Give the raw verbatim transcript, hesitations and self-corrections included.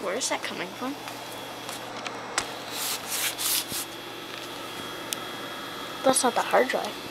Where is that coming from? That's not the hard drive.